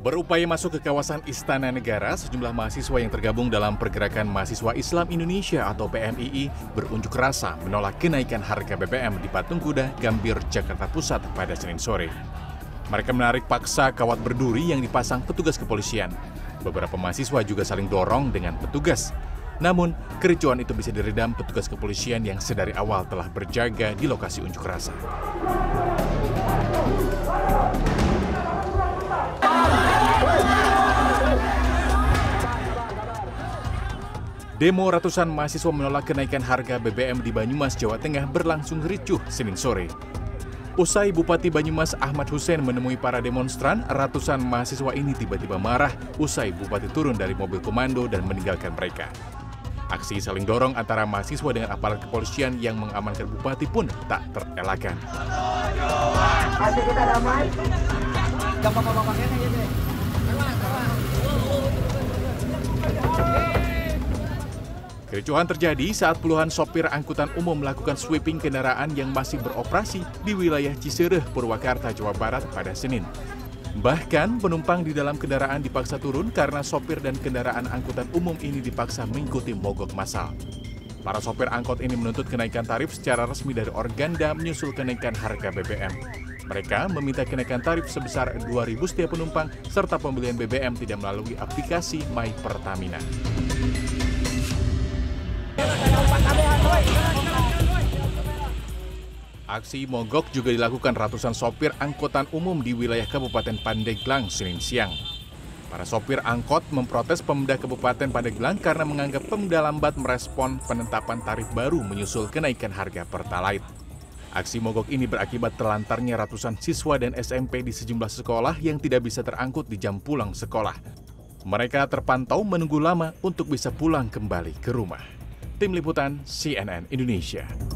Berupaya masuk ke kawasan Istana Negara, sejumlah mahasiswa yang tergabung dalam Pergerakan Mahasiswa Islam Indonesia atau PMII berunjuk rasa menolak kenaikan harga BBM di Patung Kuda, Gambir, Jakarta Pusat pada Senin sore. Mereka menarik paksa kawat berduri yang dipasang petugas kepolisian. Beberapa mahasiswa juga saling dorong dengan petugas. Namun, kericuan itu bisa diredam petugas kepolisian yang sedari awal telah berjaga di lokasi unjuk rasa. Demo ratusan mahasiswa menolak kenaikan harga BBM di Banyumas, Jawa Tengah berlangsung ricuh Senin sore. Usai Bupati Banyumas Ahmad Hussein menemui para demonstran, ratusan mahasiswa ini tiba-tiba marah usai Bupati turun dari mobil komando dan meninggalkan mereka. Aksi saling dorong antara mahasiswa dengan aparat kepolisian yang mengamankan Bupati pun tak terelakkan. Kericuhan terjadi saat puluhan sopir angkutan umum melakukan sweeping kendaraan yang masih beroperasi di wilayah Cisereh, Purwakarta, Jawa Barat pada Senin. Bahkan penumpang di dalam kendaraan dipaksa turun karena sopir dan kendaraan angkutan umum ini dipaksa mengikuti mogok massal. Para sopir angkot ini menuntut kenaikan tarif secara resmi dari Organda menyusul kenaikan harga BBM. Mereka meminta kenaikan tarif sebesar 2.000 setiap penumpang serta pembelian BBM tidak melalui aplikasi My Pertamina. Aksi mogok juga dilakukan ratusan sopir angkutan umum di wilayah Kabupaten Pandeglang Senin siang. Para sopir angkot memprotes Pemda Kabupaten Pandeglang karena menganggap Pemda lambat merespon penetapan tarif baru menyusul kenaikan harga Pertalite. Aksi mogok ini berakibat terlantarnya ratusan siswa dan SMP di sejumlah sekolah yang tidak bisa terangkut di jam pulang sekolah. Mereka terpantau menunggu lama untuk bisa pulang kembali ke rumah. Tim Liputan CNN Indonesia.